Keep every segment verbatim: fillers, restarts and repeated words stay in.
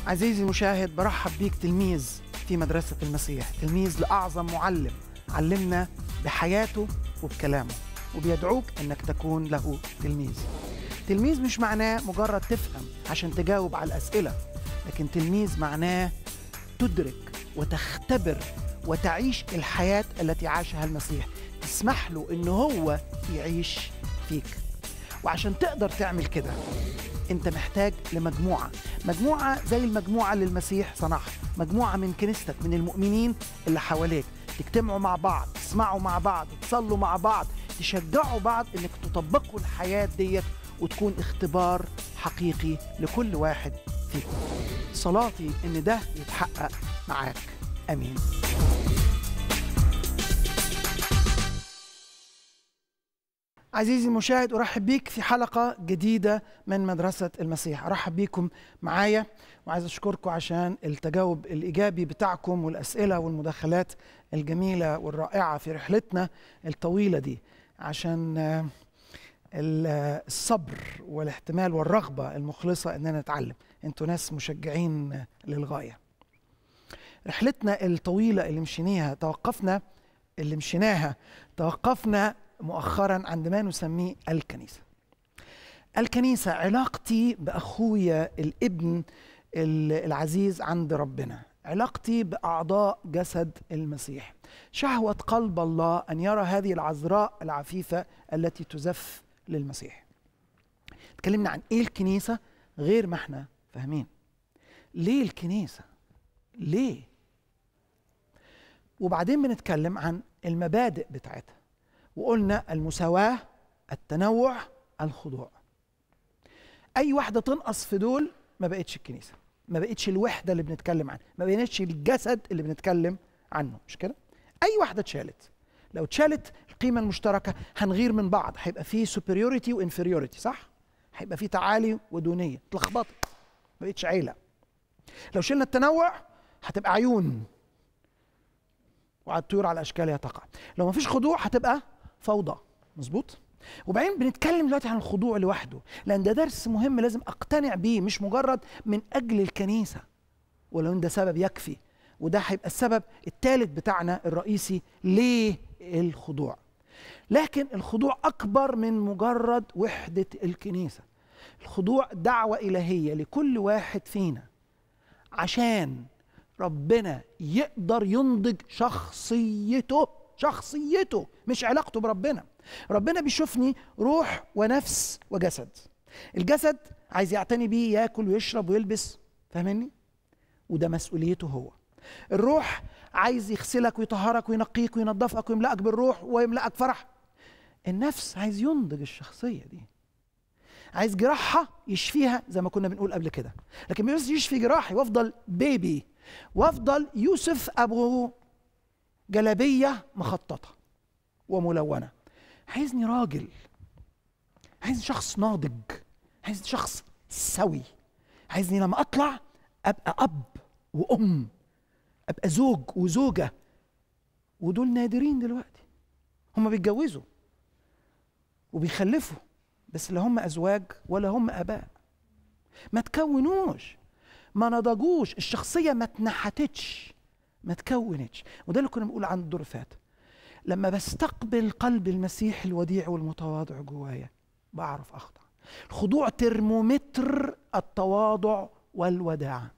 عزيزي المشاهد، برحب بيك تلميذ في مدرسة المسيح، تلميذ لأعظم معلم علمنا بحياته وبكلامه، وبيدعوك أنك تكون له تلميذ. تلميذ مش معناه مجرد تفهم عشان تجاوب على الأسئلة، لكن تلميذ معناه تدرك وتختبر وتعيش الحياة التي عاشها المسيح، تسمح له أنه هو يعيش فيك. وعشان تقدر تعمل كده أنت محتاج لمجموعة، مجموعة زي المجموعة اللي المسيح صنعها، مجموعة من كنيستك، من المؤمنين اللي حواليك، تجتمعوا مع بعض، تسمعوا مع بعض، تصلوا مع بعض، تشجعوا بعض انك تطبقوا الحياة ديت وتكون اختبار حقيقي لكل واحد فيكم. صلاتي ان ده يتحقق معاك، امين. عزيزي المشاهد، أرحب بيك في حلقة جديدة من مدرسة المسيح. أرحب بيكم معايا، وعايز أشكركم عشان التجاوب الإيجابي بتاعكم والأسئلة والمداخلات الجميلة والرائعة في رحلتنا الطويلة دي، عشان الصبر والاحتمال والرغبة المخلصة إننا نتعلم. أنتوا ناس مشجعين للغاية. رحلتنا الطويلة اللي مشيناها توقفنا اللي مشيناها توقفنا مؤخرا عند ما نسميه الكنيسة. الكنيسة علاقتي بأخويا الابن العزيز عند ربنا، علاقتي بأعضاء جسد المسيح، شهوة قلب الله أن يرى هذه العذراء العفيفة التي تزف للمسيح. تكلمنا عن إيه الكنيسة غير ما احنا فاهمين. ليه الكنيسة؟ ليه؟ وبعدين بنتكلم عن المبادئ بتاعتها، وقلنا المساواة، التنوع، الخضوع. أي واحدة تنقص في دول ما بقتش الكنيسة، ما بقتش الوحدة اللي بنتكلم عنها، ما بقتش الجسد اللي بنتكلم عنه، مش كده؟ أي واحدة اتشالت، لو اتشالت القيمة المشتركة هنغير من بعض، هيبقى فيه superiority وinferiority، صح؟ هيبقى فيه تعالي ودونية، اتلخبطت، ما بقتش عيلة. لو شلنا التنوع هتبقى عيون، وعلى الطيور على أشكالها تقع. لو ما فيش خضوع هتبقى فوضى، مظبوط؟ وبعدين بنتكلم دلوقتي عن الخضوع لوحده، لأن ده درس مهم لازم أقتنع بيه، مش مجرد من أجل الكنيسة، ولو إن ده سبب يكفي، وده هيبقى السبب الثالث بتاعنا الرئيسي ليه الخضوع. لكن الخضوع أكبر من مجرد وحدة الكنيسة. الخضوع دعوة إلهية لكل واحد فينا، عشان ربنا يقدر ينضج شخصيته، شخصيته مش علاقته بربنا. ربنا بيشوفني روح ونفس وجسد. الجسد عايز يعتني بيه، ياكل ويشرب ويلبس، فاهمني؟ وده مسؤوليته هو. الروح عايز يغسلك ويطهرك وينقيك وينظفك ويملأك بالروح ويملأك فرح. النفس عايز ينضج الشخصية دي، عايز جراحة يشفيها زي ما كنا بنقول قبل كده، لكن مش بس يشفي جراحي وافضل بيبي وافضل يوسف ابو جلابيه مخططه وملونه. عايزني راجل، عايز شخص ناضج، عايز شخص سوي، عايزني لما اطلع ابقى اب وام، ابقى زوج وزوجه. ودول نادرين دلوقتي، هم بيتجوزوا وبيخلفوا بس لا هم ازواج ولا هم اباء. ما تكونوش، ما نضجوش، الشخصية ما اتنحتتش، ما تكونتش. وده اللي كنا بنقول عن الدور فات. لما بستقبل قلب المسيح الوديع والمتواضع جوايا بعرف أخضع. الخضوع ترمومتر التواضع والوداعة.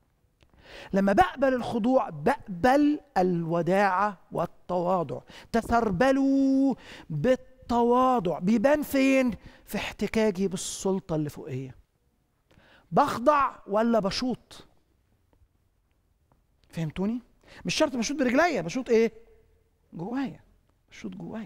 لما بقبل الخضوع بقبل الوداعة والتواضع. تسربلوا بالتواضع. بيبان فين؟ في احتكاكي بالسلطة اللي فوقية. بخضع ولا بشوط؟ فهمتوني؟ مش شرط بشوط برجليا، بشوط ايه؟ جوايا، بشوط جوايا.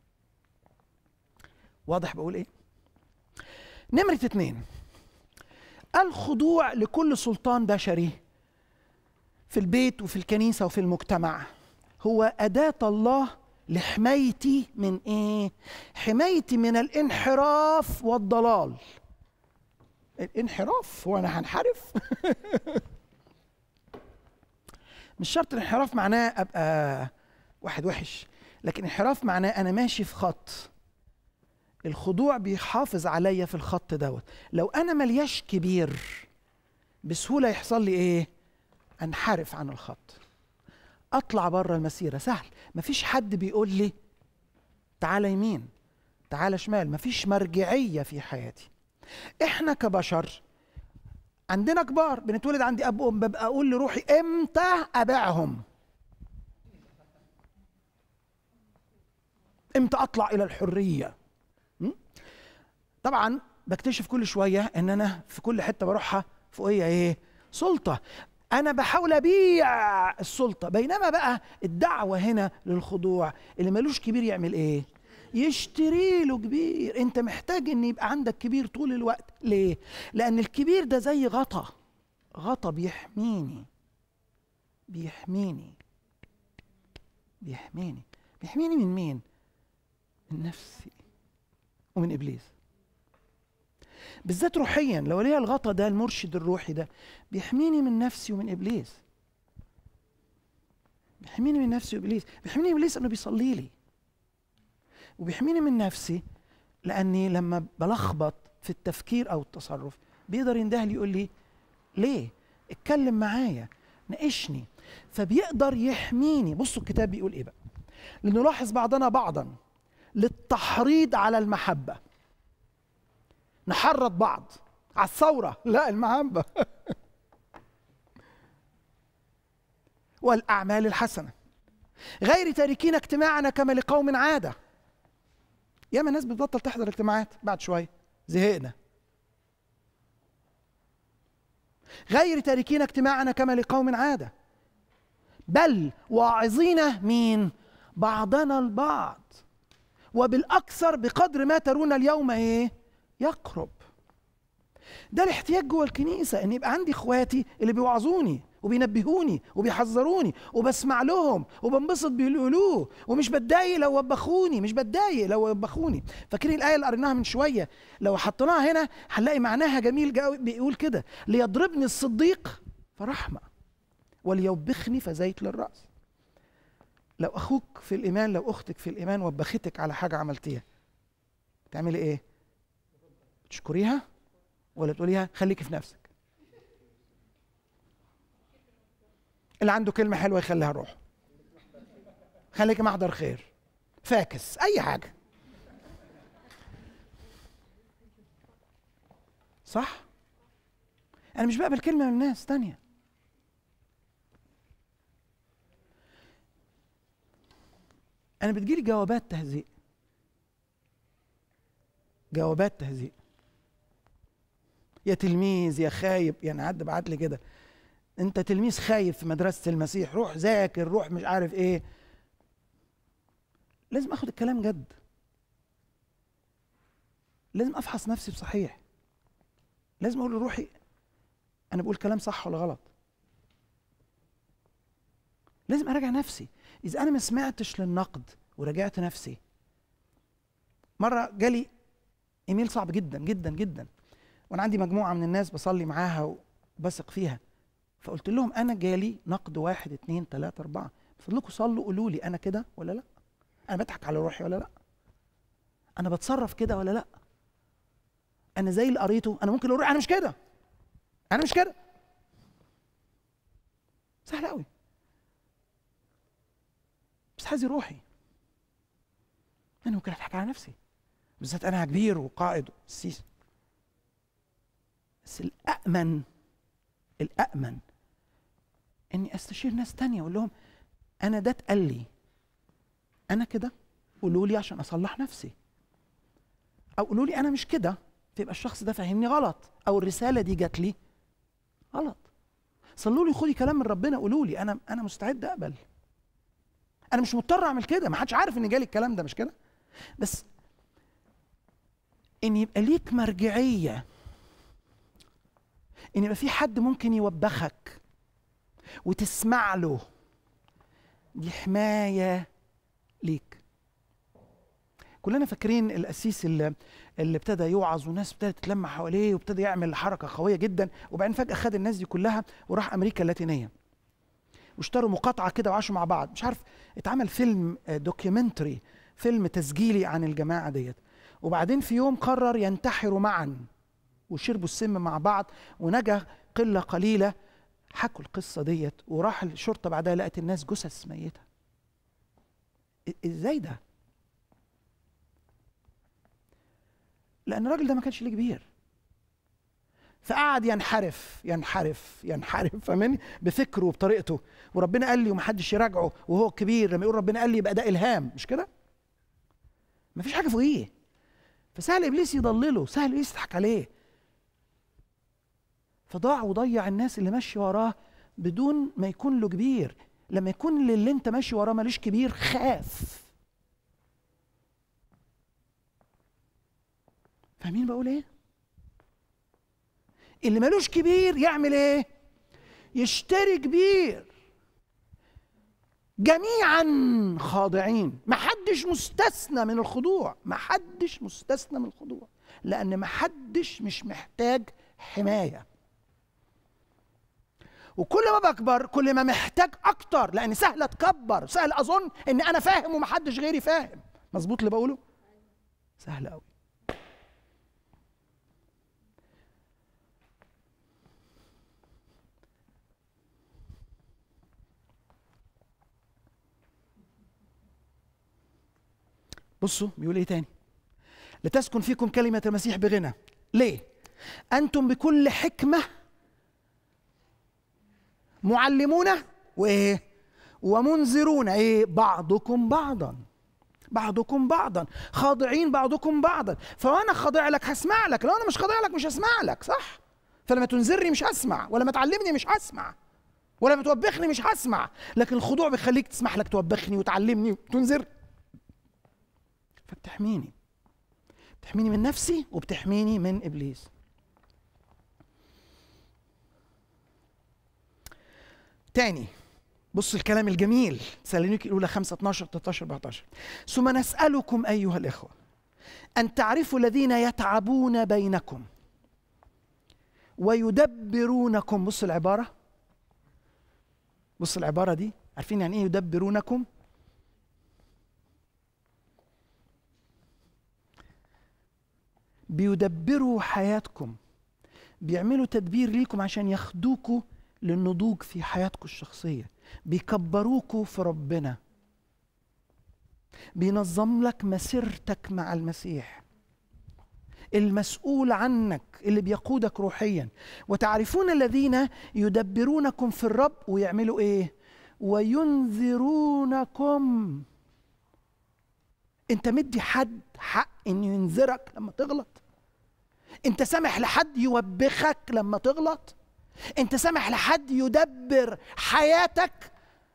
واضح بقول ايه؟ نمرة اتنين، الخضوع لكل سلطان بشري في البيت وفي الكنيسة وفي المجتمع هو أداة الله لحمايتي من ايه؟ حمايتي من الانحراف والضلال. الانحراف هو انا هنحرف؟ مش شرط الانحراف معناه ابقى واحد وحش، لكن انحراف معناه انا ماشي في خط. الخضوع بيحافظ عليا في الخط دوت. لو انا ملياش كبير بسهوله يحصل لي ايه؟ انحرف عن الخط، اطلع بره المسيره. سهل، مفيش حد بيقول لي تعالى يمين تعالى شمال، مفيش مرجعيه في حياتي. احنا كبشر عندنا كبار، بنتولد عندي اب وام، ببقى اقول لروحي امتى ابيعهم؟ امتى اطلع الى الحريه؟ طبعا بكتشف كل شويه ان انا في كل حته بروحها فوقيه ايه؟ سلطه. انا بحاول ابيع السلطه، بينما بقى الدعوه هنا للخضوع. اللي ملوش كبير يعمل ايه؟ يشتري له كبير. انت محتاج ان يبقى عندك كبير طول الوقت. ليه؟ لان الكبير ده زي غطا، غطا بيحميني بيحميني بيحميني بيحميني من مين؟ من نفسي ومن ابليس. بالذات روحيا، لو ليا الغطا ده، المرشد الروحي ده بيحميني من نفسي ومن ابليس. بيحميني من نفسي وابليس. بيحميني من ابليس انه بيصلي لي، وبيحميني من نفسي لاني لما بلخبط في التفكير او التصرف بيقدر ينده لي يقول لي ليه؟ اتكلم معايا، ناقشني. فبيقدر يحميني. بصوا الكتاب بيقول ايه بقى؟ لنلاحظ بعضنا بعضا للتحريض على المحبه. نحرض بعض على الثوره، لا، المحبه. والاعمال الحسنه، غير تاركين اجتماعنا كما لقوم عاده. ياما ناس بتبطل تحضر اجتماعات بعد شويه، زهقنا. غير تاركين اجتماعنا كما لقوم عاده، بل واعظين مين؟ بعضنا البعض، وبالاكثر بقدر ما ترون اليوم ايه؟ يقرب. ده الاحتياج جوه الكنيسه، ان يبقى عندي اخواتي اللي بيوعظوني وبينبهوني وبيحذروني وبسمع لهم وبنبسط بيقولوه، ومش بتضايق لو وبخوني، مش بتضايق لو وبخوني. فاكرين الايه اللي قريناها من شويه؟ لو حطيناها هنا هنلاقي معناها جميل قوي. بيقول كده: ليضربني الصديق فرحمه وليوبخني فزيت للراس. لو اخوك في الايمان، لو اختك في الايمان وبختك على حاجه عملتيها، تعملي ايه؟ تشكريها ولا تقوليها خليكي في نفسك؟ اللي عنده كلمة حلوة يخليها روح، خليكي محضر خير، فاكس، أي حاجة. صح؟ أنا مش بقبل كلمة من الناس تانية. أنا بتجيلي جوابات تهزيء، جوابات تهزيء. يا تلميذ يا خايب، يعني حد بعت لي كده: انت تلميذ خايب في مدرسة المسيح، روح ذاكر، روح مش عارف ايه. لازم اخد الكلام جد، لازم افحص نفسي بصحيح، لازم اقول لروحي انا بقول كلام صح ولا غلط. لازم اراجع نفسي. اذا انا ما سمعتش للنقد وراجعت نفسي. مرة جالي ايميل صعب جدا جدا جدا، وانا عندي مجموعة من الناس بصلي معاها وبثق فيها، فقلت لهم انا جالي نقد واحد اتنين تلاتة اربعة، بفضلكم صلوا قولوا لي انا كده ولا لا؟ انا بضحك على روحي ولا لا؟ انا بتصرف كده ولا لا؟ انا زي اللي قريته؟ انا ممكن اقول انا مش كده، انا مش كده. سهل قوي، بس حازي روحي. انا ممكن اضحك على نفسي، بالذات انا كبير وقائد وسيس. بس الامن الامن اني استشير ناس تانية واقول لهم انا ده اتقال لي، انا كده، قولوا لي عشان اصلح نفسي، او قولوا لي انا مش كده، فيبقى الشخص ده فاهمني غلط، او الرساله دي جات لي غلط. صلوا لي، خدي كلام من ربنا، قولوا لي انا انا مستعد اقبل. انا مش مضطر اعمل كده، ما حدش عارف ان جالي الكلام ده، مش كده؟ بس ان يبقى ليك مرجعيه، ان يبقى في حد ممكن يوبخك وتسمع له، دي حمايه ليك. كلنا فاكرين القسيس اللي اللي ابتدى يوعظ والناس ابتدت تتلم حواليه وابتدى يعمل حركه قويه جدا، وبعدين فجاه خد الناس دي كلها وراح امريكا اللاتينيه واشتروا مقاطعه كده وعاشوا مع بعض. مش عارف، اتعمل فيلم دوكيومنتري، فيلم تسجيلي عن الجماعه ديت. وبعدين في يوم قرر ينتحروا معا وشربوا السم مع بعض، ونجا قله قليله حكوا القصه ديت، وراح الشرطه بعدها لقت الناس جثث ميته. ازاي ده؟ لان الراجل ده ما كانش ليه كبير، فقعد ينحرف ينحرف ينحرف فاهمني بفكره وبطريقته، وربنا قال لي ومحدش يراجعه وهو كبير. لما يقول ربنا قال لي يبقى ده الهام، مش كده؟ مفيش حاجه فوقيه. فسهل ابليس يضلله، سهل ابليس يضحك عليه، فضاع وضيع الناس اللي ماشي وراه بدون ما يكون له كبير. لما يكون اللي انت ماشي وراه ماليش كبير، خاف. فاهمين بقول ايه؟ اللي مالوش كبير يعمل ايه؟ يشتري كبير. جميعا خاضعين، محدش مستثنى من الخضوع، محدش مستثنى من الخضوع، لان محدش مش محتاج حماية. وكل ما بكبر كل ما محتاج اكتر، لان سهل اتكبر، سهل اظن ان انا فاهم ومحدش غيري فاهم. مظبوط اللي بقوله؟ سهل قوي. بصوا بيقول ايه تاني؟ لتسكن فيكم كلمة المسيح بغنى. ليه؟ أنتم بكل حكمة معلمون وإيه؟ ومنذرون إيه؟ بعضكم بعضا، بعضكم بعضا، خاضعين بعضكم بعضا. فأنا خاضع لك هسمع لك، لو أنا مش خاضع لك مش هسمع لك، صح؟ فلما تنذرني مش هسمع، ولما تعلمني مش هسمع، ولما توبخني مش هسمع. لكن الخضوع بيخليك تسمح لك توبخني وتعلمني وتنذر، فبتحميني، بتحميني من نفسي وبتحميني من إبليس. تاني بص الكلام الجميل، تسالونيكي الأولى خمسة اتناشر تلتاشر أربعتاشر. ثم نسألكم أيها الإخوة أن تعرفوا الذين يتعبون بينكم ويدبرونكم. بص العبارة، بص العبارة دي، عارفين يعني إيه يدبرونكم؟ بيدبروا حياتكم، بيعملوا تدبير ليكم عشان ياخدوكوا للنضوج في حياتكم الشخصية، بيكبروكوا في ربنا، بينظم لك مسيرتك مع المسيح، المسؤول عنك اللي بيقودك روحيا. وتعرفون الذين يدبرونكم في الرب ويعملوا ايه؟ وينذرونكم. انت مدي حد حق انه ينذرك لما تغلط؟ انت سامح لحد يوبخك لما تغلط؟ انت سامح لحد يدبر حياتك؟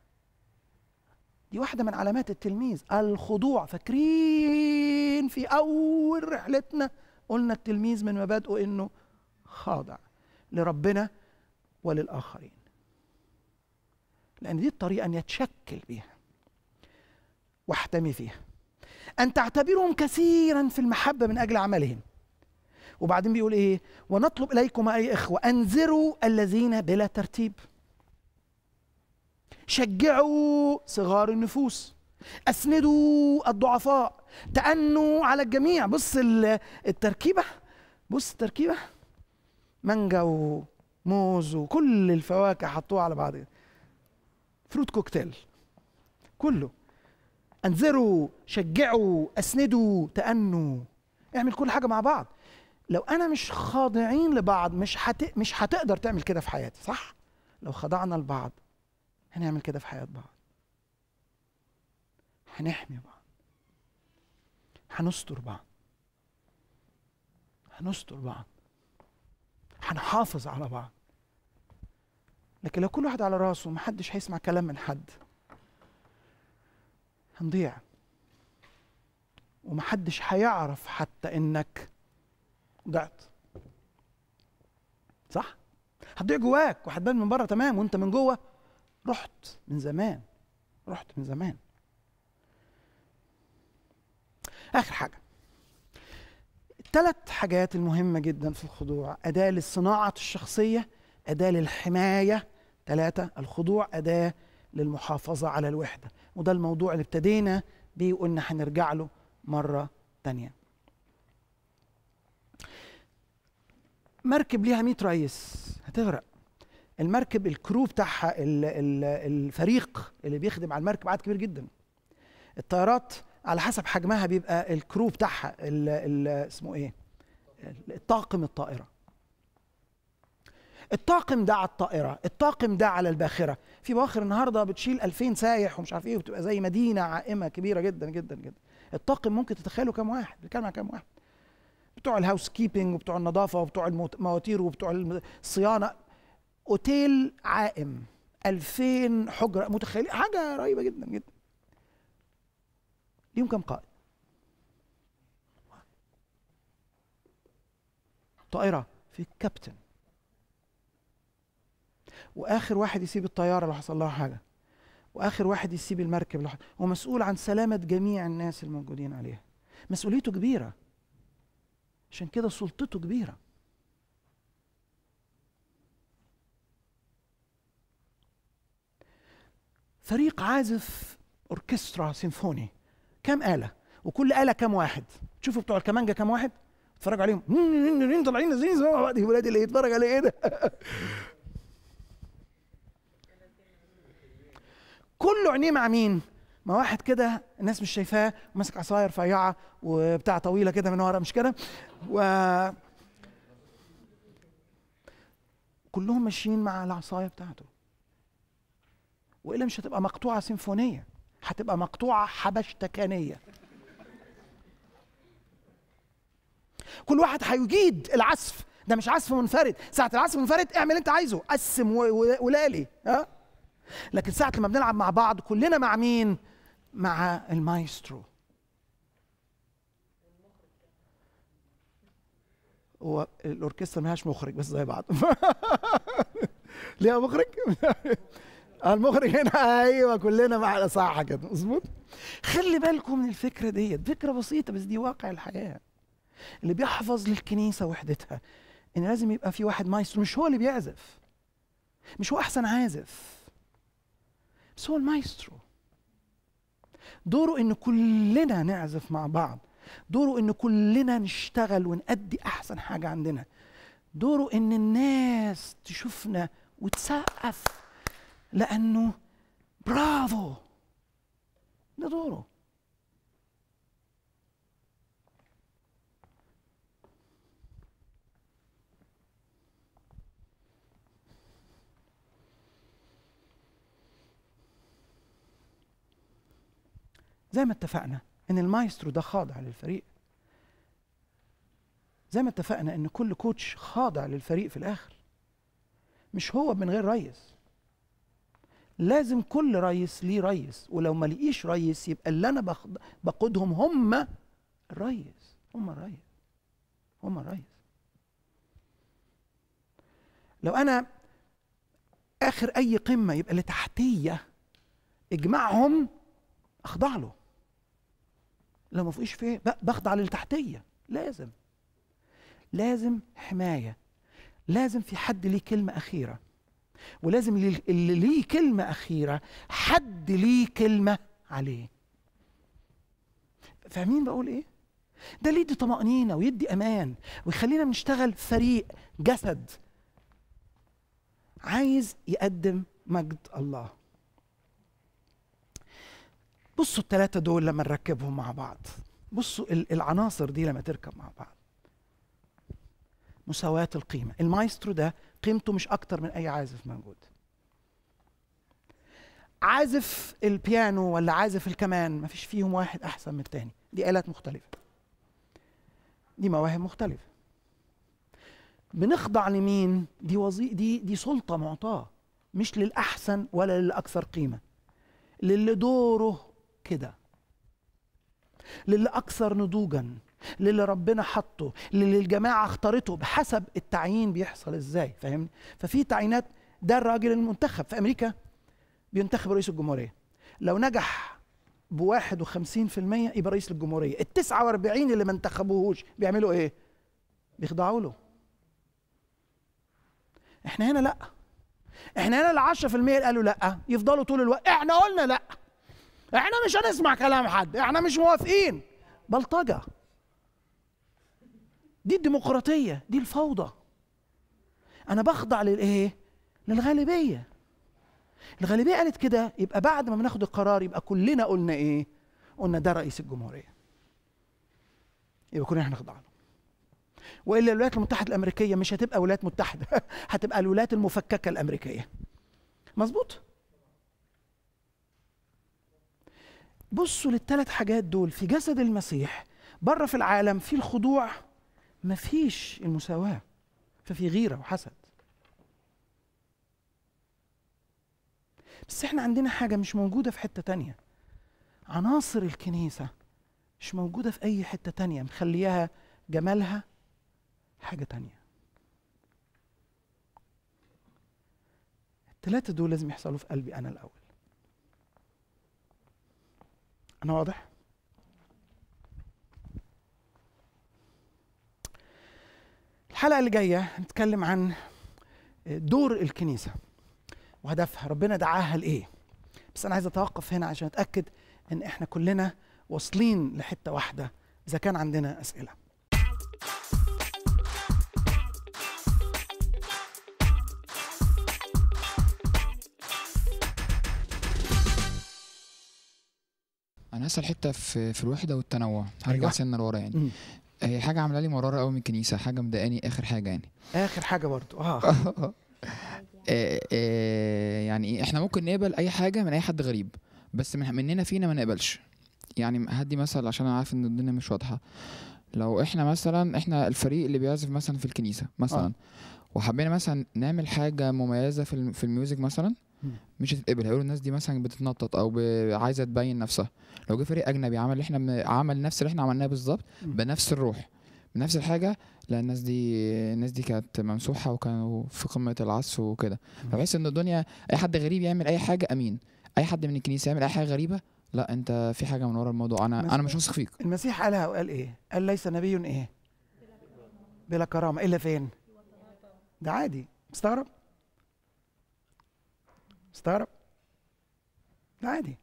دي واحدة من علامات التلميذ، الخضوع. فاكرين في اول رحلتنا قلنا التلميذ من مبادئه انه خاضع لربنا وللآخرين، لان دي الطريقة ان يتشكل بيها واحتمي فيها. أن تعتبرهم كثيرا في المحبة من أجل عملهم. وبعدين بيقول إيه؟ ونطلب إليكم أي إخوة أنذروا الذين بلا ترتيب، شجعوا صغار النفوس، أسندوا الضعفاء، تأنوا على الجميع. بص التركيبة، بص التركيبة، مانجا وموز وكل الفواكه حطوها على بعض، فروت كوكتيل كله. انذروا، شجعوا، اسندوا، تأنوا، اعمل كل حاجة مع بعض. لو انا مش خاضعين لبعض مش هت... مش هتقدر تعمل كده في حياتي، صح؟ لو خضعنا لبعض هنعمل كده في حياة بعض، هنحمي بعض، هنستر بعض، هنستر بعض، هنحافظ على بعض. لكن لو كل واحد على راسه ومحدش هيسمع كلام من حد هنضيع، ومحدش هيعرف حتى انك ضعت، صح؟ هتضيع جواك وهتبان من بره تمام، وانت من جوه رحت من زمان، رحت من زمان. اخر حاجه، الثلاث حاجات المهمه جدا في الخضوع: اداه للصناعه الشخصيه، اداه للحمايه، ثلاثه الخضوع اداه للمحافظه على الوحده. وده الموضوع اللي ابتدينا بيه وقلنا هنرجع له مره تانيه. مركب ليها مية رئيس هتغرق، المركب الكرو بتاعها الفريق اللي بيخدم على المركب عدد كبير جدا. الطيارات على حسب حجمها بيبقى الكرو بتاعها اسمه ايه؟ الطاقم الطائرة. الطاقم ده على الطائرة، الطاقم ده على الباخرة. في بواخر النهارده بتشيل ألفين سايح ومش عارف ايه، وبتبقى زي مدينة عائمة كبيرة جدا جدا جدا. الطاقم ممكن تتخيلوا كام واحد؟ بيتكلم عن كام واحد؟ بتوع الهاوس كيبنج وبتوع النظافة وبتوع المواتير وبتوع الصيانة. اوتيل عائم، ألفين حجرة، متخيلين؟ حاجة رهيبة جدا جدا. ليهم كام قائد؟ طائرة في كابتن، واخر واحد يسيب الطياره لو حصل لها حاجه، واخر واحد يسيب المركب لو حصل، ومسؤول عن سلامه جميع الناس الموجودين عليها. مسؤوليته كبيره، عشان كده سلطته كبيره. فريق عازف اوركسترا سيمفوني، كام آلة؟ وكل آلة كام واحد؟ تشوفوا بتوع الكمانجة كام واحد؟ اتفرج عليهم طالعين نازلين زي بعض. ولادي اللي يتفرج عليه ايه ده؟ كله عينيه مع مين؟ ما واحد كده الناس مش شايفاه وماسك عصايه رفيعه وبتاع طويله كده من ورا، مش كده؟ و كلهم ماشيين مع العصايه بتاعته. والا مش هتبقى مقطوعه سيمفونيه، هتبقى مقطوعه حبشتكانيه. كل واحد هيجيد العزف ده، مش عزف منفرد. ساعه العزف منفرد اعمل انت عايزه، قسم ولالي، ها؟ لكن ساعة لما بنلعب مع بعض كلنا مع مين؟ مع المايسترو. هو الأوركسترا ملهاش مخرج بس زي بعض. ليها مخرج؟ المخرج هنا، أيوه كلنا مع، صح كده مظبوط. خلي بالكم من الفكرة ديت، فكرة بسيطة بس دي واقع الحياة. اللي بيحفظ للكنيسة وحدتها إن لازم يبقى في واحد مايسترو، مش هو اللي بيعزف، مش هو أحسن عازف، بس هو المايسترو. دوره ان كلنا نعزف مع بعض، دوره ان كلنا نشتغل ونأدي احسن حاجة عندنا، دوره ان الناس تشوفنا وتسقف لانه برافو. ده دوره. زي ما اتفقنا ان المايسترو ده خاضع للفريق، زي ما اتفقنا ان كل كوتش خاضع للفريق في الاخر، مش هو من غير ريس. لازم كل ريس ليه ريس، ولو ما لقيش ريس يبقى اللي انا بقودهم هم الريس، هم الريس، هم الريس. لو انا اخر اي قمه يبقى اللي تحتيه اجمعهم اخضع له، لو ما فوقيش فيه بخضع للتحتيه. لازم لازم حمايه، لازم في حد ليه كلمه اخيره، ولازم اللي ليه كلمه اخيره حد ليه كلمه عليه. فاهمين بقول ايه؟ ده اللي يدي طمأنينة ويدي امان ويخلينا بنشتغل فريق جسد عايز يقدم مجد الله. بصوا الثلاثة دول لما نركبهم مع بعض، بصوا العناصر دي لما تركب مع بعض. مساواة القيمة. المايسترو ده قيمته مش أكتر من أي عازف موجود. عازف البيانو ولا عازف الكمان مفيش فيهم واحد أحسن من التاني، دي آلات مختلفة، دي مواهب مختلفة. بنخضع لمين؟ دي وظي... دي دي سلطة معطاة، مش للأحسن ولا للأكثر قيمة، للي دوره كده، للي أكثر نضوجا، للي ربنا حطه، للي الجماعة اختارته بحسب التعيين بيحصل ازاي. فاهمني؟ ففي تعيينات. ده الراجل المنتخب في أمريكا بينتخب رئيس الجمهورية، لو نجح بواحد وخمسين في المية يبقى رئيس الجمهورية. التسعة واربعين اللي ما انتخبوهوش بيعملوا ايه؟ بيخضعوا له. احنا هنا لا، احنا هنا العشرة في المية اللي قالوا لا يفضلوا طول الوقت احنا قلنا لا، احنا مش هنسمع كلام حد، احنا مش موافقين. بلطجة. دي الديمقراطية، دي الفوضى. انا بخضع للايه؟ للغالبيه. الغالبيه قالت كده، يبقى بعد ما بناخد القرار يبقى كلنا قلنا ايه؟ قلنا ده رئيس الجمهوريه، يبقى كلنا هنخضع له. والا الولايات المتحده الامريكيه مش هتبقى ولايات متحده هتبقى الولايات المفككه الامريكيه. مظبوط؟ بصوا للثلاث حاجات دول في جسد المسيح. بره في العالم في الخضوع، مفيش المساواه، ففي غيره وحسد. بس احنا عندنا حاجه مش موجوده في حته تانيه. عناصر الكنيسه مش موجوده في اي حته تانيه، مخليها جمالها حاجه تانيه. الثلاثه دول لازم يحصلوا في قلبي انا الاول. أنا واضح؟ الحلقة اللي جاية هنتكلم عن دور الكنيسة وهدفها، ربنا دعاها لإيه. بس أنا عايز أتوقف هنا عشان أتأكد إن إحنا كلنا واصلين لحتة واحدة إذا كان عندنا أسئلة. انا هسأل حته في في الوحده والتنوع، هرجع أيوة. سنه لورا يعني. مم. هي حاجه عامله لي مراره قوي من الكنيسه، حاجه مضايقاني اخر حاجه يعني. آخر حاجة برضو آه آه، آه، يعني ايه، احنا ممكن نقبل اي حاجه من اي حد غريب، بس من مننا فينا ما نقبلش. يعني هدي مثل عشان انا عارف ان الدنيا مش واضحه. لو احنا مثلا احنا الفريق اللي بيعزف مثلا في الكنيسه مثلا، آه. وحبينا مثلا نعمل حاجه مميزه في الم- في الميوزك مثلا، مم. مش هتتقبل. هيقولوا الناس دي مثلا بتتنطط او ب- عايزه تبين نفسها. لو جه فريق اجنبي عمل اللي احنا بن- عمل نفس اللي احنا عملناه بالظبط مم. بنفس الروح بنفس الحاجه، لا الناس دي الناس دي كانت ممسوحه وكانوا في قمه العزف وكده. مم. فبحس ان الدنيا اي حد غريب يعمل اي حاجه امين، اي حد من الكنيسه يعمل اي حاجه غريبه، لا انت في حاجه من ورا الموضوع، انا انا مش واثق فيك. المسيح قالها وقال إيه؟ قال ليس نبي إيه؟ بلا كرامة إلا فين؟ ده عادي. مستغرب؟ مستغرب؟ ده عادي.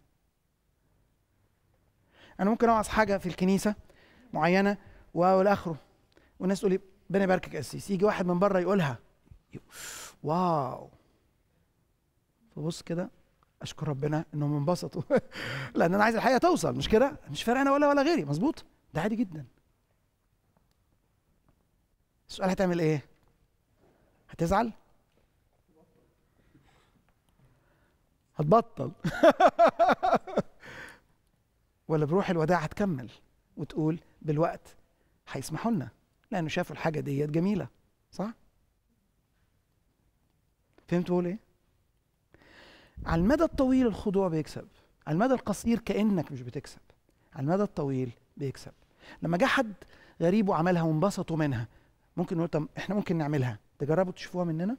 انا ممكن اوعظ حاجه في الكنيسه معينه والاخره، والناس تقول لي ربنا يباركك يا قسيس، يجي واحد من بره يقولها واو، فبص كده اشكر ربنا انهم انبسطوا لان انا عايز الحقيقه توصل، مش كده؟ مش فارق انا ولا ولا غيري. مظبوط؟ ده عادي جدا. السؤال هتعمل ايه؟ هتزعل؟ هتبطل ولا بروح الوداع هتكمل وتقول بالوقت هيسمحوا لنا لانه شافوا الحاجه ديت جميله؟ صح؟ فهمت بقول ايه؟ على المدى الطويل الخضوع بيكسب، على المدى القصير كانك مش بتكسب، على المدى الطويل بيكسب. لما جه حد غريب وعملها وانبسطوا منها، ممكن نقول طب احنا ممكن نعملها، تجربوا تشوفوها مننا؟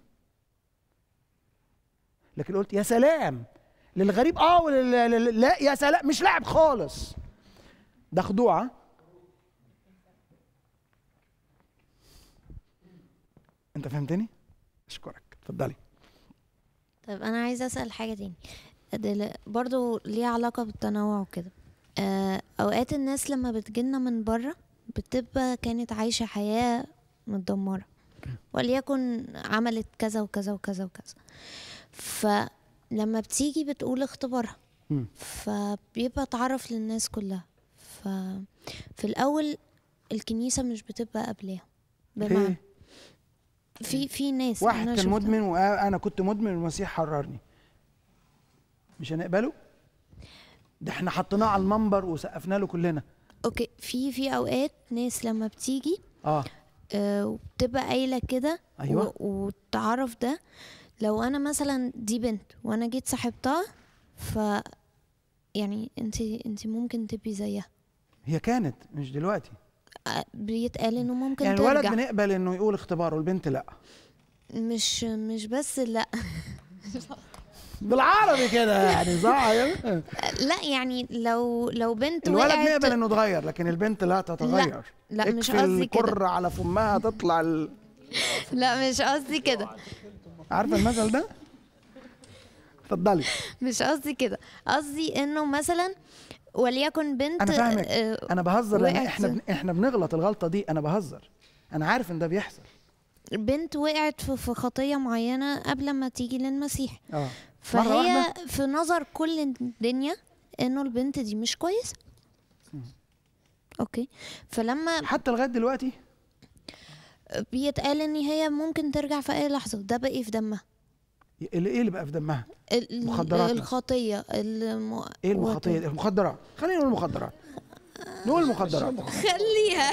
لكن قلت يا سلام للغريب اه ولل... لا يا سلام مش لاعب خالص، ده خضوع. انت فهمتني؟ اشكرك. اتفضلي. طيب انا عايزه اسال حاجه تاني دل- برضو ليها علاقه بالتنوع وكده. آه، اوقات الناس لما بتجيلنا من بره بتبقى كانت عايشه حياه متدمره، وليكن عملت كذا وكذا وكذا وكذا، فلما بتيجي بتقول اختبارها مم. فبيبقى تعرف للناس كلها. ففي الاول الكنيسه مش بتبقى قبلها، بمعنى في في في ناس واحد أنا كان شفتها. مدمن وانا كنت مدمن والمسيح حررني، مش هنقبله؟ ده احنا حطيناه على المنبر وسقفنا له كلنا. اوكي، في في اوقات ناس لما بتيجي اه آه وبتبقى قايله كده، أيوة. و- وتعرف ده. لو انا مثلا دي بنت وانا جيت صاحبتها، ف يعني انت انت ممكن تبقي زيها. هي كانت مش دلوقتي. آه، بيتقال انه ممكن يعني ترجع. الولد بنقبل انه يقول اختبار والبنت لا. مش مش بس لا بالعربي كده يعني صح؟ لا يعني لو لو بنت الولد وقعت. نقبل انه اتغير لكن البنت لا تتغير. لا مش اكفي قصدي كده. الكرة على فمها تطلع ال... لا مش قصدي كده. عارفه المثل ده؟ اتفضلي. مش قصدي كده، قصدي انه مثلا وليكن بنت انا فاهمك. آه، انا بهزر لان وقعت. احنا بن... احنا بنغلط الغلطه دي. انا بهزر، انا عارف ان ده بيحصل. بنت وقعت في في خطيه معينه قبل ما تيجي للمسيح، اه فهي في نظر كل الدنيا انه البنت دي مش كويسه. اوكي، فلما حتى لغايه دلوقتي بيتقال ان هي ممكن ترجع في اي لحظه، ده بقي في دمها. اللي ايه اللي بقى في دمها؟ ال- مخدرات مثلاً. الخطيه الم... ايه المخاطيه دي؟ المخدرات، خلينا نقول المخدرات، نقول المخدرات. خليها.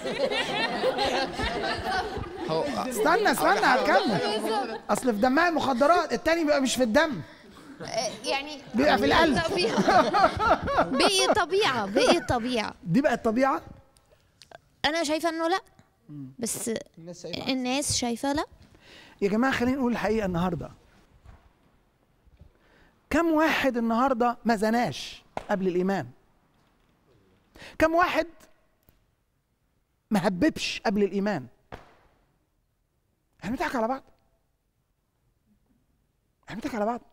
هو استنى استنى هتكمل. اصل في دمها المخدرات، التاني بيبقى مش في الدم، يعني بيبقى في القلب. بقي طبيعه، بقي طبيعه. دي بقت طبيعه. انا شايفه انه لا، بس الناس شايفه لا. يا جماعه خلينا نقول الحقيقه النهارده، كم واحد النهارده ما زناش قبل الايمان؟ كم واحد ما هببش قبل الايمان؟ احنا بنضحك على بعض، احنا بنضحك على بعض.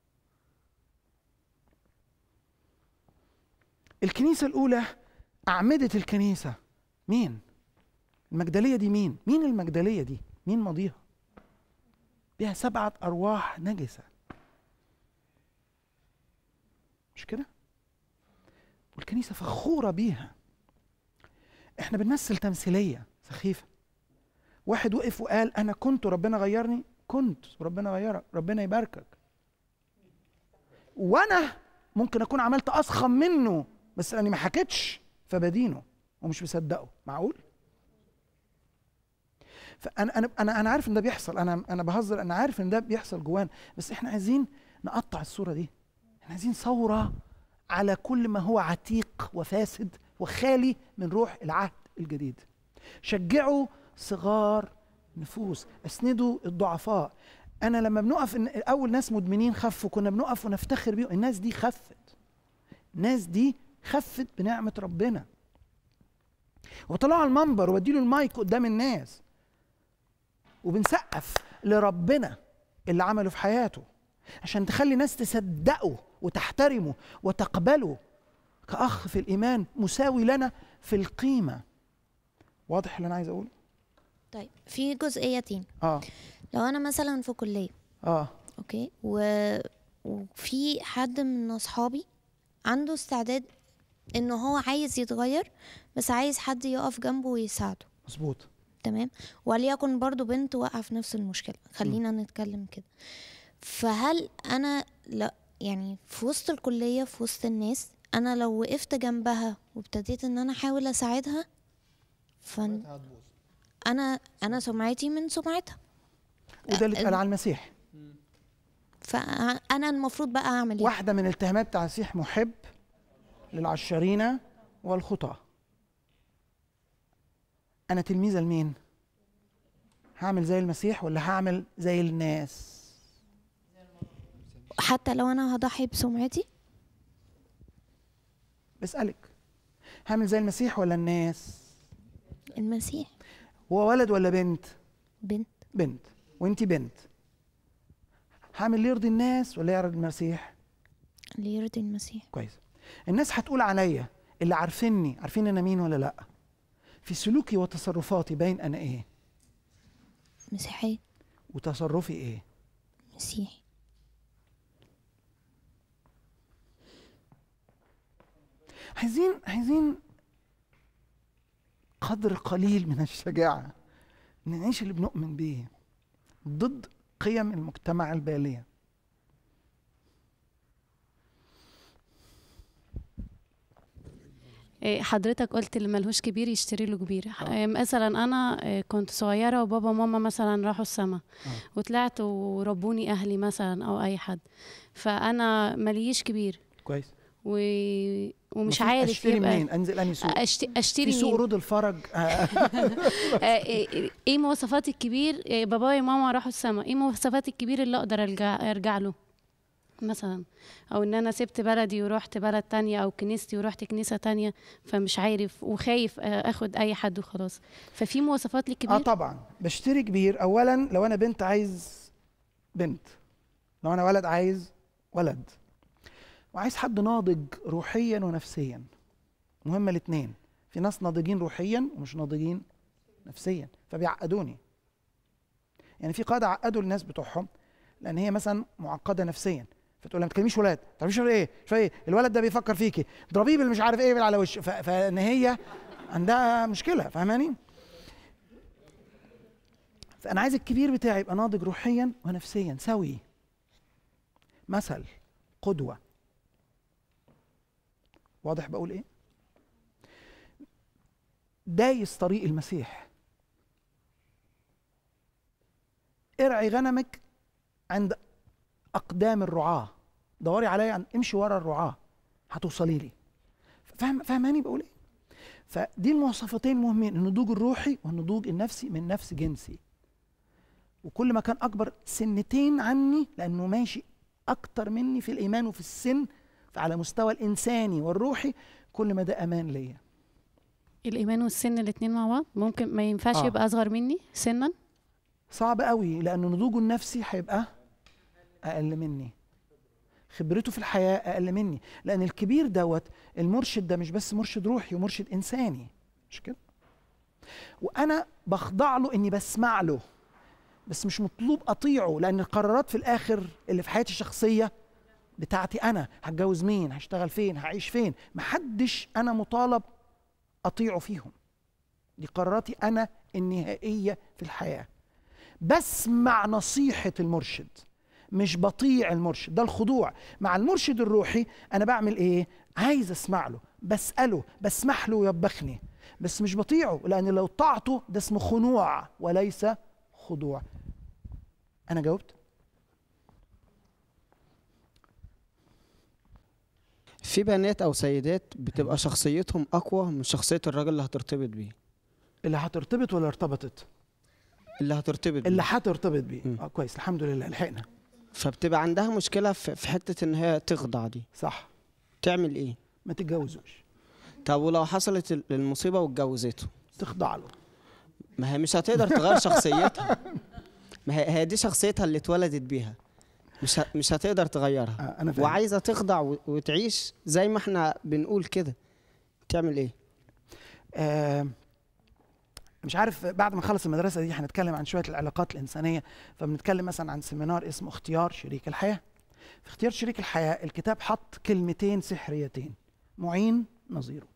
الكنيسه الاولى، اعمده الكنيسه مين؟ المجدليه دي مين؟ مين المجدليه دي؟ مين ماضيها؟ بها سبعه ارواح نجسه، مش كده؟ والكنيسه فخوره بيها. احنا بنمثل تمثيليه سخيفه. واحد وقف وقال انا كنت وربنا غيرني، كنت وربنا غيرك، ربنا يباركك. وانا ممكن اكون عملت اسخم منه بس لاني ما حكيتش فبدينه ومش مصدقه. معقول؟ فانا انا انا انا عارف ان ده بيحصل، انا انا بهزر، انا عارف ان ده بيحصل جوانا، بس احنا عايزين نقطع الصوره دي. احنا عايزين ثوره على كل ما هو عتيق وفاسد وخالي من روح العهد الجديد. شجعوا صغار نفوس، اسندوا الضعفاء. انا لما بنقف، إن اول ناس مدمنين خفوا كنا بنقف ونفتخر بيهم. الناس دي خفت، الناس دي خفت بنعمه ربنا. وطلعوا على المنبر واديله المايك قدام الناس وبنسقف لربنا اللي عمله في حياته عشان تخلي ناس تصدقه وتحترمه وتقبله كأخ في الإيمان مساوي لنا في القيمة. واضح اللي أنا عايز أقوله؟ طيب في جزئية تاني. آه لو أنا مثلا في كلية، آه أوكي، و... وفي حد من أصحابي عنده استعداد إنه هو عايز يتغير بس عايز حد يقف جنبه ويساعده، مظبوط، تمام، وليكن برضو بنت واقعة في نفس المشكلة، خلينا م. نتكلم كده. فهل أنا لا يعني في وسط الكلية في وسط الناس أنا لو وقفت جنبها وابتديت إن أنا أحاول أساعدها فن أنا أنا سمعتي من سمعتها، وده اللي اتقال على المسيح. فأنا المفروض بقى أعمل إيه؟ واحدة من التهمات بتاع المسيح محب للعشارين والخطاة. أنا تلميذة لمين؟ هعمل زي المسيح ولا هعمل زي الناس؟ حتى لو أنا هضحي بسمعتي؟ بسألك، هعمل زي المسيح ولا الناس؟ المسيح. هو ولد ولا بنت؟ بنت. بنت، وانتي بنت. هعمل اللي يرضي الناس ولا يرضي المسيح؟ اللي يرضي المسيح. كويس. الناس هتقول عليا، اللي عارفيني عارفين انا مين ولا لا؟ في سلوكي وتصرفاتي باين انا ايه؟ مسيحي. وتصرفي ايه؟ مسيحي. عايزين عايزين قدر قليل من الشجاعة ان نعيش اللي بنؤمن بيه ضد قيم المجتمع البالية. حضرتك قلت اللي ملهوش كبير يشتري له كبير. آه. مثلا انا كنت صغيره وبابا وماما مثلا راحوا السما آه. وطلعت وربوني اهلي مثلا او اي حد، فانا ماليش كبير. كويس. و... ومش عارف اشتري منين؟ انزل انهي سوق؟ أشت... اشتري في سوق رود الفرج. ايه مواصفات الكبير؟ بابايا وماما راحوا السما، ايه مواصفات الكبير اللي اقدر ارجع ارجع له مثلا؟ او ان انا سبت بلدي ورحت بلد تانية او كنيستي ورحت كنيسة تانية، فمش عارف وخايف اخد اي حد وخلاص. ففي مواصفات للكبير؟ اه طبعا بشتري كبير. اولا لو انا بنت عايز بنت، لو انا ولد عايز ولد، وعايز حد ناضج روحيا ونفسيا. مهمة الاثنين. في ناس ناضجين روحيا ومش ناضجين نفسيا فبيعقدوني. يعني في قاده عقدوا الناس بتوعهم لان هي مثلا معقده نفسيا، فتقول لها ما تكلميش ولاد، ما تعرفيش ايه شويه الولد ده بيفكر فيكي، اضربيه بالمش عارف ايه على وشه، فان هي عندها مشكله. فاهماني؟ فانا عايز الكبير بتاعي يبقى ناضج روحيا ونفسيا سوي، مثل، قدوه. واضح بقول ايه؟ دايس طريق المسيح. ارعي غنمك عند اقدام الرعاه، دوري عليا، امشي ورا الرعاه هتوصلي لي. فاهم فاهماني بقول ايه؟ فدي المواصفتين مهمين، النضوج الروحي والنضوج النفسي من نفس جنسي. وكل ما كان اكبر سنتين عني لانه ماشي اكتر مني في الايمان وفي السن، فعلى مستوى الانساني والروحي كل ما ده امان ليا. الايمان والسن الاثنين مع بعض ممكن ما ينفعش آه. يبقى اصغر مني سنا؟ صعب قوي، لانه نضوجه النفسي هيبقى اقل مني، خبرته في الحياه اقل مني، لان الكبير دوت المرشد ده مش بس مرشد روحي ومرشد انساني، مش كده؟ وانا بخضع له اني بسمع له، بس مش مطلوب اطيعه، لان القرارات في الاخر اللي في حياتي الشخصيه بتاعتي انا، هتجوز مين، هشتغل فين، هعيش فين، محدش انا مطالب اطيعه فيهم. دي قراراتي انا النهائيه في الحياه. بسمع نصيحه المرشد، مش بطيع المرشد. ده الخضوع. مع المرشد الروحي انا بعمل ايه؟ عايز اسمع له، بساله، بسمح له يوبخني، بس مش بطيعه، لان لو طاعته ده اسمه خنوع وليس خضوع. انا جاوبت؟ في بنات او سيدات بتبقى شخصيتهم اقوى من شخصيه الراجل اللي هترتبط بيه. اللي هترتبط ولا ارتبطت؟ اللي هترتبط بيه. اللي هترتبط بيه. اه كويس، الحمد لله لحقنا. فبتبقى عندها مشكله في في حته ان هي تخضع دي. صح. تعمل ايه؟ ما تتجوزوش. طب ولو حصلت ال- المصيبه واتجوزته؟ تخضع له. ما هي مش هتقدر تغير شخصيتها. ما هي هي دي شخصيتها اللي اتولدت بيها، مش ه- مش هتقدر تغيرها. آه انا فاهم. وعايزه تخضع و- وتعيش زي ما احنا بنقول كده. تعمل ايه؟ آه مش عارف، بعد ما نخلص المدرسه دي هنتكلم عن شويه العلاقات الانسانيه، فبنتكلم مثلا عن سيمينار اسمه اختيار شريك الحياه. في اختيار شريك الحياه الكتاب حط كلمتين سحريتين: معين، نظيره.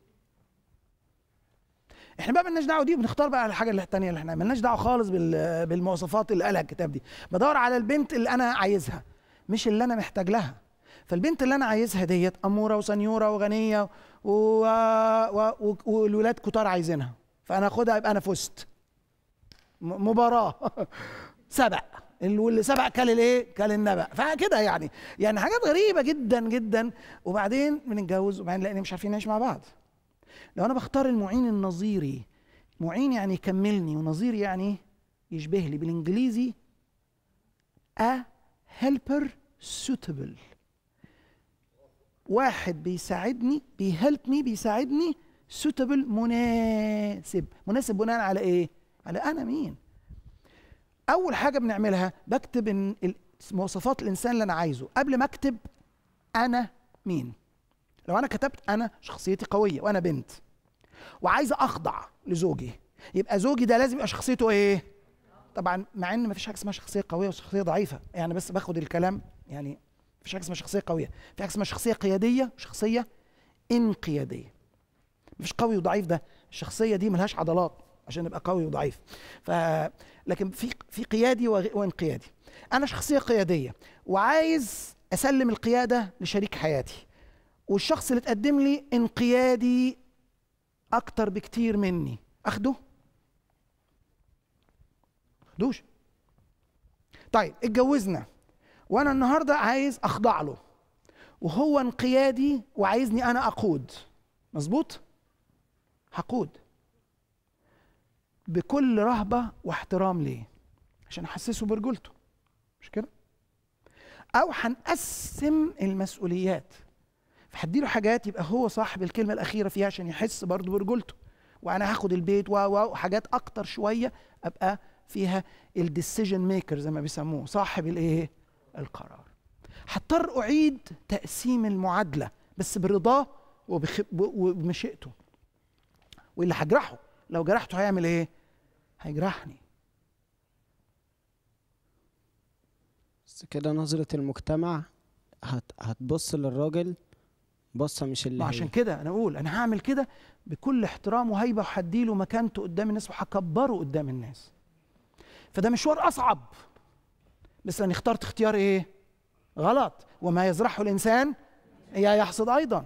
احنا بقى مالناش دعوه دي، بنختار بقى الحاجه اللي الثانيه اللي احنا مالناش دعوه خالص بال- بالمواصفات اللي قالها الكتاب دي. بدور على البنت اللي انا عايزها مش اللي انا محتاج لها. فالبنت اللي انا عايزها ديت اموره وسنيوره وغنيه و... و... و... والولاد كتار عايزينها، فانا اخدها يبقى انا فزت. م... مباراه سبق، واللي سبق كل الايه؟ كل النبأ. فكده يعني يعني حاجات غريبه جدا جدا. وبعدين بنتجوز وبعدين لان مش عارفين نعيش مع بعض. لو انا بختار المعين النظيري، معين يعني يكملني، ونظير يعني يشبه لي. بالانجليزي a helper suitable، واحد بيساعدني، بيهلبني، بيساعدني، suitable مناسب. مناسب بناء على ايه؟ على انا مين. اول حاجه بنعملها بكتب إن مواصفات الانسان اللي انا عايزه قبل ما اكتب انا مين. لو انا كتبت انا شخصيتي قويه وانا بنت وعايزه اخضع لزوجي، يبقى زوجي ده لازم يبقى شخصيته ايه؟ طبعا مع ان مفيش حاجه اسمها شخصيه قويه وشخصيه ضعيفه، يعني بس باخد الكلام، يعني مفيش حاجه اسمها شخصيه قويه، في حاجه اسمها شخصيه قياديه وشخصيه انقياديه. مفيش قوي وضعيف، ده الشخصيه دي ملهاش عضلات عشان نبقى قوي وضعيف. ف لكن في في قيادي وغ- وانقيادي. انا شخصيه قياديه وعايز اسلم القياده لشريك حياتي، والشخص اللي تقدم لي انقيادي اكتر بكتير مني، اخده؟ اخدوش. طيب اتجوزنا وانا النهارده عايز اخضع له، وهو انقيادي وعايزني انا اقود، مظبوط؟ هقود بكل رهبه واحترام ليه عشان احسسه برجولته، مش كده؟ او هنقسم المسؤوليات، فهديله حاجات يبقى هو صاحب الكلمه الاخيره فيها عشان يحس برضه برجولته، وانا هاخد البيت و و وحاجات اكتر شويه ابقى فيها الديسيجن ميكر زي ما بيسموه، صاحب الايه؟ القرار. هضطر اعيد تقسيم المعادله بس برضاه وبخ... وبمشيئته، واللي هجرحه لو جرحته هيعمل ايه؟ هيجرحني. بس كده نظرة المجتمع هت هتبص للراجل بصة مش اللي ما هي. عشان كده انا اقول انا هعمل كده بكل احترام وهيبه، وهديله مكانته قدام الناس وهكبره قدام الناس. فده مشوار اصعب، بس انا اخترت اختيار ايه؟ غلط. وما يزرعه الانسان اياه يحصد ايضا.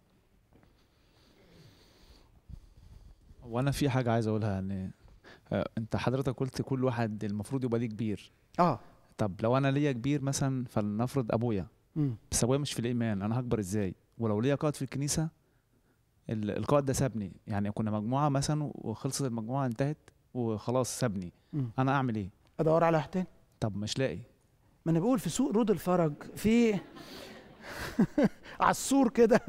وانا في حاجه عايز اقولها، يعني آه، انت حضرتك قلت كل واحد المفروض يبقى ليه كبير. اه طب لو انا ليا كبير مثلا، فلنفرض ابويا، امم بس ابويا مش في الايمان، انا هكبر ازاي؟ ولو ليا قائد في الكنيسه، ال- القائد ده سابني، يعني كنا مجموعه مثلا وخلصت المجموعه انتهت وخلاص سابني، مم. انا اعمل ايه؟ ادور على واحد تاني. طب مش لاقي. ما انا بقول في سوق رود الفرج في عالسور كده.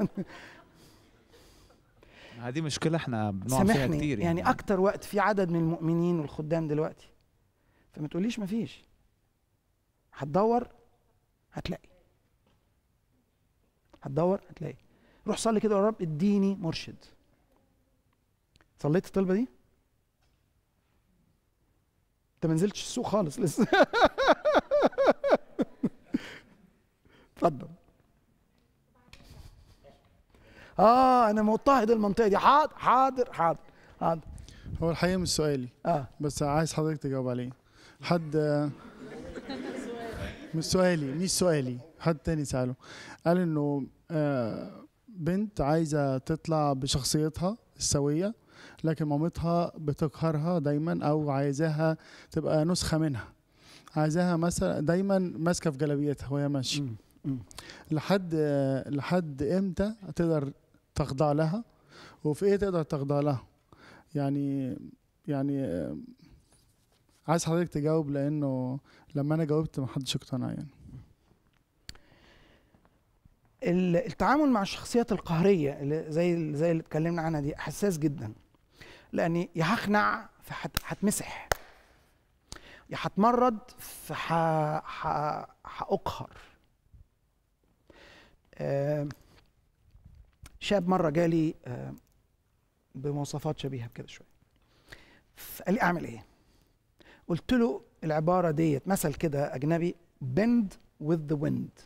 هذه مشكله احنا بنقع فيها سامحني كتير يعني, يعني اكتر وقت في عدد من المؤمنين والخدام دلوقتي، فما تقوليش ما فيش. هتدور هتلاقي، هتدور هتلاقي. روح صلي كده يا رب اديني مرشد. صليت الطلبه دي؟ انت ما نزلتش السوق خالص لسه. اتفضل. اه انا مضطهد المنطقه دي. حاضر حاضر حاضر حاضر. هو الحقيقة مش سؤالي، اه بس عايز حضرتك تجاوب عليه. حد مش سؤالي مش سؤالي حد تاني سأله، قال انه آه، بنت عايزة تطلع بشخصيتها السوية، لكن مامتها بتقهرها دايما او عايزاها تبقى نسخة منها، عايزاها مثلا دايما ماسكة في جلابيتها وهي ماشية. مم. مم. لحد آه، لحد امتى تقدر تخضع لها، وفي ايه تقدر تخضع لها؟ يعني يعني آه، عايز حضرتك تجاوب، لانه لما انا جاوبت محدش اقتنع يعني. ال- التعامل مع الشخصيات القهريه اللي زي زي اللي اتكلمنا عنها دي حساس جدا، لاني يا هخنع فهتمسح، يا هتمرد فهأقهر. آه شاب مره جالي آه بمواصفات شبيهه بكده شويه، فقال لي اعمل ايه؟ قلت له العباره ديت مثل كده اجنبي: bend with the wind.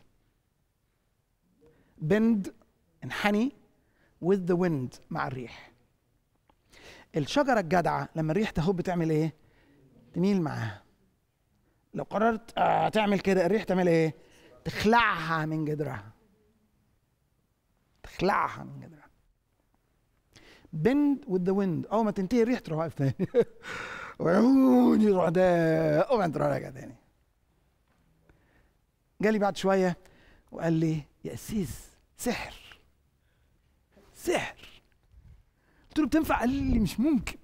bend انحني with the wind مع الريح. الشجره الجدعه لما الريح تهب بتعمل ايه؟ تميل معاها. لو قررت آه تعمل كده الريح تعمل ايه؟ تخلعها من جدرها، تخلعها من جدرها. bend with the wind. اول ما تنتهي الريح تروح واقف تاني. وعيوني يروح ده وبعدين تروح راجع تاني. جالي بعد شويه وقال لي يا قسيس سحر سحر. قلت له بتنفع؟ قال لي مش ممكن.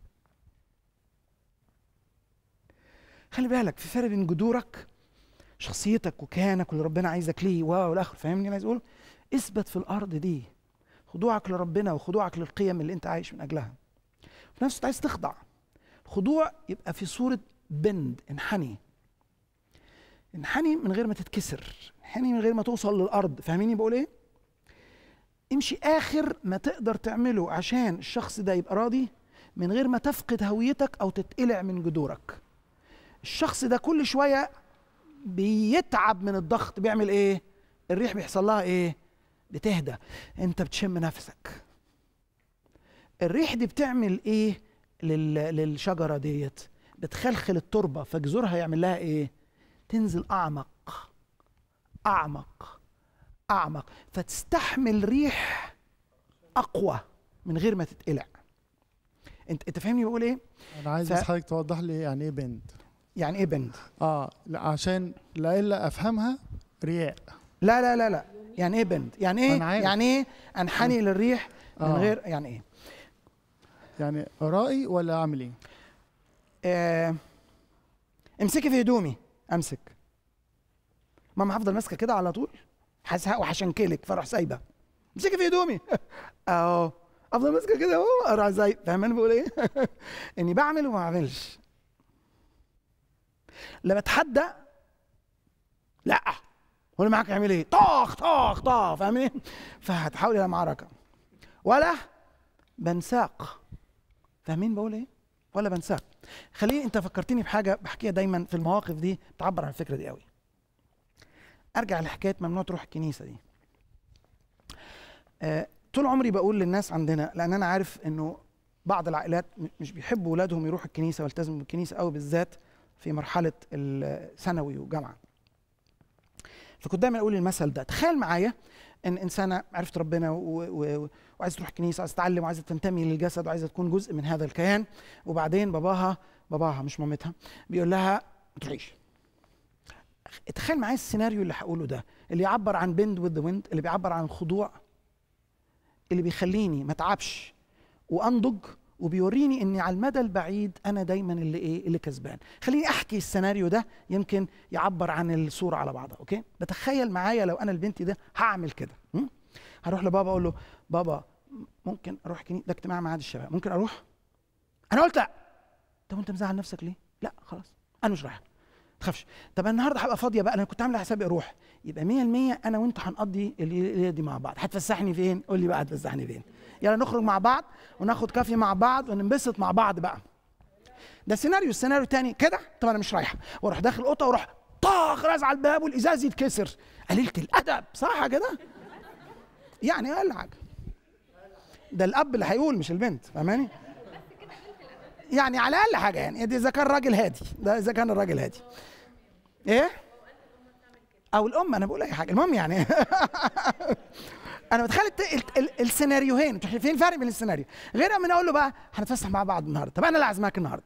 خلي بالك في فرق بين جذورك، شخصيتك وكيانك واللي ربنا عايزك ليه واو الاخر. فاهمني اللي عايز اقول؟ اثبت في الارض دي خضوعك لربنا وخضوعك للقيم اللي انت عايش من اجلها. في نفس الوقت عايز تخضع. الخضوع يبقى في صوره بند، انحني انحني من غير ما تتكسر، انحني من غير ما توصل للارض. فاهميني بقول ايه؟ امشي اخر ما تقدر تعمله عشان الشخص ده يبقى راضي، من غير ما تفقد هويتك او تتقلع من جذورك. الشخص ده كل شويه بيتعب من الضغط، بيعمل ايه؟ الريح بيحصل لها ايه؟ بتهدى، انت بتشم نفسك. الريح دي بتعمل ايه لل... للشجره ديت؟ بتخلخل التربه، فجذورها يعمل لها ايه؟ تنزل اعمق اعمق اعمق، فتستحمل ريح اقوى من غير ما تتقلع. انت انت فاهمني بقول ايه؟ انا عايز ف... بس حضرتك توضح لي يعني ايه بند. يعني ايه بند؟ اه لا، عشان لا الا افهمها رياء. لا لا لا لا، يعني ايه بند؟ يعني ايه؟ أنا عارف. يعني ايه انحني للريح من آه. غير يعني ايه؟ يعني رأي ولا اعمل ايه؟ آه امسكي في هدومي. امسك ماما، هفضل ماسكه كده على طول هزهق وهشنكلك فاروح سايبه. امسكي في هدومي. اهو افضل ماسكه كده اهو اروح زي. فاهماني بقول ايه؟ اني بعمل وما بعملش. لما اتحدى لا هو اللي معاك يعمل ايه؟ طاخ طاخ طاخ. فاهمين؟ فهتحول الى معركه. ولا بنساق. فاهمين بقول ايه؟ ولا بنساق. خليني، انت فكرتني بحاجه بحكيها دايما في المواقف دي، بتعبر عن الفكره دي قوي. ارجع لحكايه ممنوع تروح الكنيسه دي. آه طول عمري بقول للناس عندنا، لان انا عارف انه بعض العائلات مش بيحبوا اولادهم يروحوا الكنيسه ويلتزموا بالكنيسه قوي، بالذات في مرحله الثانوي وجامعه. فكنت دايما اقول المثل ده، تخيل معايا ان انسانه عرفت ربنا وعايزه تروح الكنيسه، عايزه تتعلم وعايزه تنتمي للجسد وعايزه تكون جزء من هذا الكيان، وبعدين باباها باباها مش مامتها بيقول لها ما تروحيش. تخيل معايا السيناريو اللي هقوله ده، اللي يعبر عن بند وذ ذا ويند، اللي بيعبر عن الخضوع، اللي بيخليني ما اتعبش وانضج، وبيوريني اني على المدى البعيد انا دايما اللي ايه اللي كسبان. خليني احكي السيناريو ده يمكن يعبر عن الصوره على بعضها. اوكي، بتخيل معايا لو انا البنت ده هعمل كده، هروح لبابا اقول له بابا ممكن اروح كنيسه، ده اجتماع ميعاد الشباب، ممكن اروح؟ انا قلت لا. طب انت مزعل نفسك ليه؟ لا خلاص انا مش رايح، ما تخافش. طب النهارده هبقى فاضيه بقى، انا كنت عامله حسابي اروح. يبقى مية بالمية انا وانت هنقضي الليله دي مع بعض. هتفسحني فين؟ قول لي بقى هتفسحني فين؟ يلا نخرج مع بعض وناخد كافي مع بعض وننبسط مع بعض بقى. ده سيناريو. السيناريو الثاني كده، طب انا مش رايحه، واروح داخل الاوضه واروح طاخ رازع على الباب والازاز يتكسر. قليله الادب، صح كده؟ يعني اقل حاجه. ده الاب اللي هيقول مش البنت، فاهماني؟ يعني على الاقل حاجه، يعني دي اذا كان راجل هادي، ده اذا كان الراجل هادي. ايه؟ او الام، انا بقول اي حاجه، المهم يعني انا بتخيل السيناريوهين. فين الفرق بين السيناريو؟ غير من اقول له بقى هنتفسح مع بعض النهارده، طب انا اللي عازمك النهارده،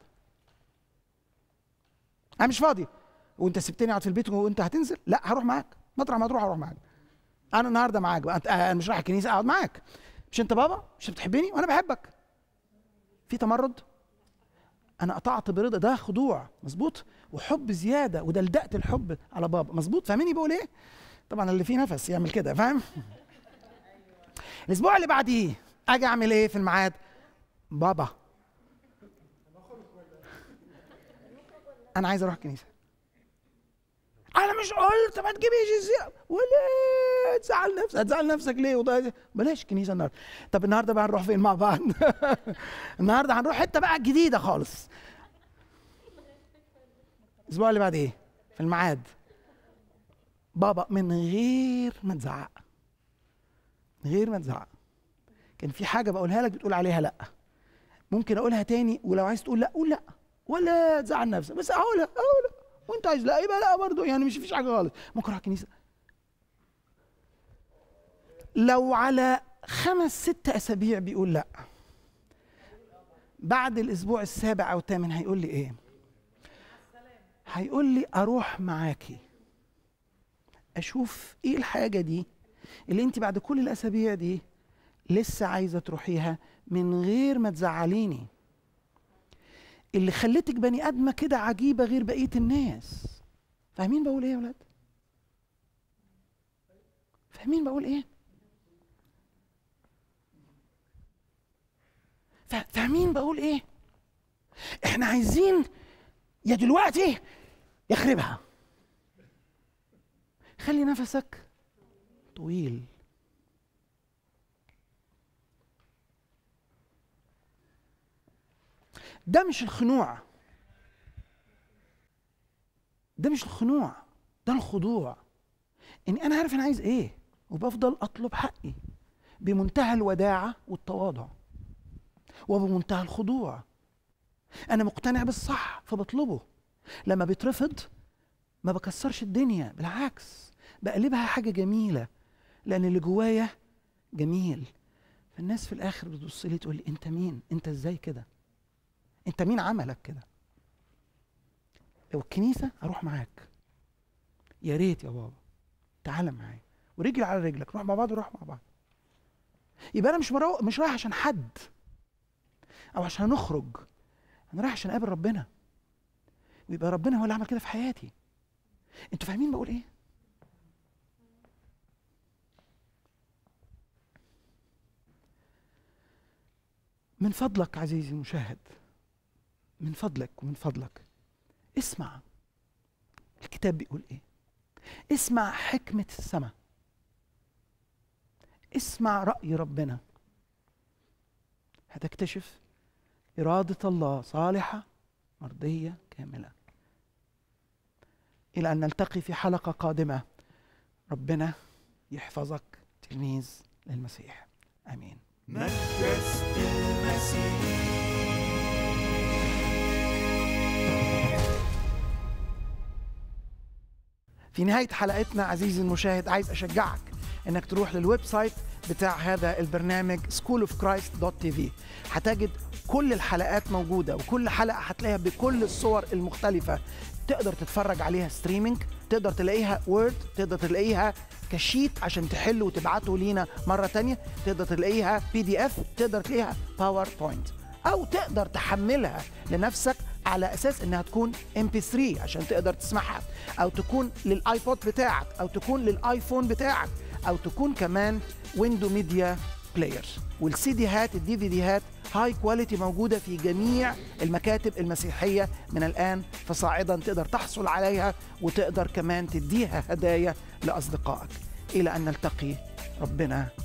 انا مش فاضي وانت سبتني اقعد في البيت وانت هتنزل، لا هروح معاك، مطرح ما تروح هروح معاك، انا النهارده معاك بقى، انا مش رايح الكنيسه اقعد معاك. مش انت بابا؟ مش بتحبني وانا بحبك؟ في تمرد؟ انا قطعت برضا، ده خضوع، مظبوط، وحب زياده، ودلدقت الحب على بابا، مظبوط. فاهميني بقول ايه؟ طبعا اللي فيه نفس يعمل كده، فاهم؟ الاسبوع اللي بعديه اجي اعمل ايه في الميعاد؟ بابا انا عايز اروح الكنيسه. انا مش قلت ما تجيبيش الزيارة ولا تزعل نفسك؟ هتزعل نفسك ليه؟ وضايق. بلاش كنيسه النهارده. طب النهارده بقى هنروح فين مع بعض؟ النهارده هنروح حته بقى جديده خالص. الاسبوع اللي بعد ايه؟ في الميعاد بابا من غير ما تزعق، من غير ما تزعق. كان في حاجه بقولها لك بتقول عليها لا، ممكن اقولها تاني، ولو عايز تقول لا قول لا ولا تزعل نفسك، بس اقولها اقولها، وانت عايز لا يبقى لا برضه، يعني مش فيش حاجه خالص. ممكن اروح الكنيسه. لو على خمس ست اسابيع بيقول لا، بعد الاسبوع السابع او الثامن هيقول لي ايه؟ هيقول لي اروح معاكي اشوف ايه الحاجه دي اللي انت بعد كل الاسابيع دي لسه عايزه تروحيها من غير ما تزعليني، اللي خلتك بني ادمه كده عجيبه غير بقيه الناس. فاهمين بقول ايه يا ولاد؟ فاهمين بقول ايه؟ فاهمين بقول ايه؟ احنا عايزين يا دلوقتي يخربها. خلي نفسك طويل. ده مش الخنوع، ده مش الخنوع، ده الخضوع. اني انا عارف انا عايز ايه وبفضل اطلب حقي بمنتهى الوداعة والتواضع وبمنتهى الخضوع. انا مقتنع بالصح فبطلبه. لما بيترفض ما بكسرش الدنيا، بالعكس بقلبها حاجة جميلة، لان اللي جوايا جميل. فالناس في الاخر بتبص لي تقول لي انت مين؟ انت ازاي كده؟ انت مين عملك كده؟ لو الكنيسة اروح معاك، يا ريت يا بابا تعالى معايا، ورجلي على رجلك، نروح مع بعض ونروح مع بعض. يبقى انا مش مرو... مش رايح عشان حد او عشان نخرج، انا رايح عشان اقابل ربنا، ويبقى ربنا هو اللي عمل كده في حياتي. انتوا فاهمين بقول ايه؟ من فضلك عزيزي المشاهد، من فضلك ومن فضلك اسمع الكتاب بيقول ايه. اسمع حكمة السماء، اسمع رأي ربنا، هتكتشف إرادة الله صالحة مرضية كاملة. إلى أن نلتقي في حلقة قادمة، ربنا يحفظك تلميذ للمسيح. آمين. مجلس المسيح. في نهاية حلقتنا عزيزي المشاهد عايز أشجعك إنك تروح للويب سايت بتاع هذا البرنامج سكول اوف كرايست دوت تي في. هتجد كل الحلقات موجودة، وكل حلقة هتلاقيها بكل الصور المختلفة. تقدر تتفرج عليها ستريمينج، تقدر تلاقيها وورد، تقدر تلاقيها كشيت عشان تحله وتبعته لينا مرة تانية، تقدر تلاقيها بي دي اف، تقدر تلاقيها باوربوينت، أو تقدر تحملها لنفسك على أساس إنها تكون إم بي ثري عشان تقدر تسمعها، أو تكون للآيبود بتاعك، أو تكون للآيفون بتاعك، أو تكون كمان ويندو ميديا بلاير. والسي ديهات الدي في ديهات هاي كواليتي موجودة في جميع المكاتب المسيحية من الآن فصاعدا، تقدر تحصل عليها وتقدر كمان تديها هدايا لأصدقائك. إلى أن نلتقي، ربنا